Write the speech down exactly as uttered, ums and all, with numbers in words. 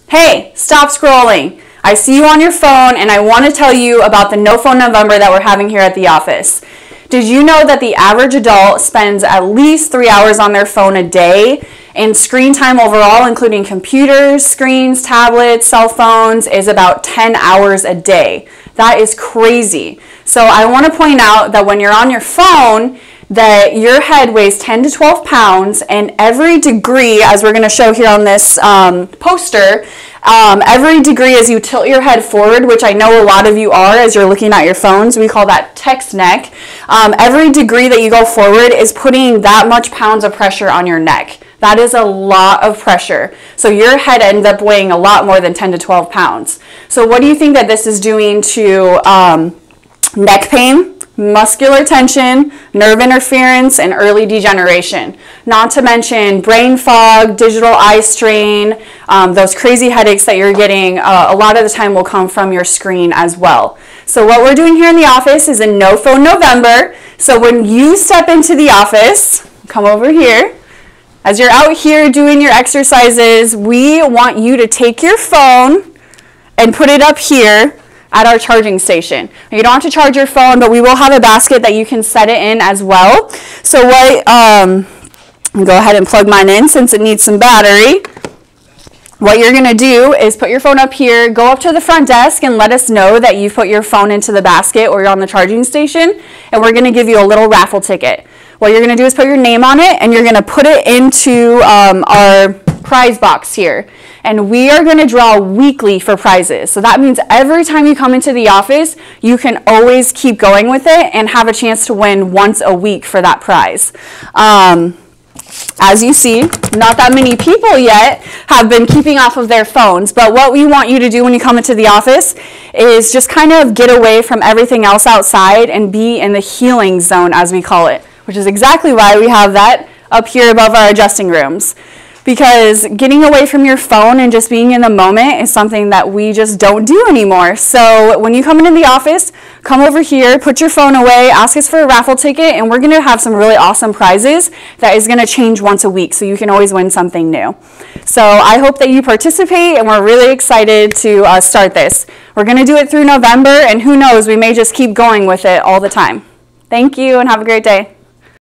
Hey, stop scrolling. I see you on your phone and I want to tell you about the No Phone November that we're having here at the office. Did you know that the average adult spends at least three hours on their phone a day? And screen time overall, including computers, screens, tablets, cell phones, is about ten hours a day. That is crazy. So I want to point out that when you're on your phone, that your head weighs ten to twelve pounds, and every degree, as we're going to show here on this um, poster, um, every degree as you tilt your head forward, which I know a lot of you are as you're looking at your phones, we call that text neck. Um, every degree that you go forward is putting that much pounds of pressure on your neck. That is a lot of pressure. So your head ends up weighing a lot more than ten to twelve pounds. So what do you think that this is doing to um, neck pain, muscular tension, nerve interference, and early degeneration? Not to mention brain fog, digital eye strain, um, those crazy headaches that you're getting uh, a lot of the time will come from your screen as well. So what we're doing here in the office is a No Phone November. So when you step into the office, come over here. As you're out here doing your exercises, we want you to take your phone and put it up here at our charging station. You don't have to charge your phone, but we will have a basket that you can set it in as well. So what, um, I'll go ahead and plug mine in since it needs some battery. What you're gonna do is put your phone up here, go up to the front desk and let us know that you put your phone into the basket or you're on the charging station, and we're gonna give you a little raffle ticket. What you're gonna do is put your name on it and you're gonna put it into um, our prize box here. And we are gonna draw weekly for prizes. So that means every time you come into the office, you can always keep going with it and have a chance to win once a week for that prize. Um, As you see, not that many people yet have been keeping off of their phones, but what we want you to do when you come into the office is just kind of get away from everything else outside and be in the healing zone, as we call it, which is exactly why we have that up here above our adjusting rooms. Because getting away from your phone and just being in the moment is something that we just don't do anymore. So when you come into the office, come over here, put your phone away, ask us for a raffle ticket, and we're going to have some really awesome prizes that is going to change once a week, so you can always win something new. So I hope that you participate, and we're really excited to uh, start this. We're going to do it through November, and who knows, we may just keep going with it all the time. Thank you, and have a great day.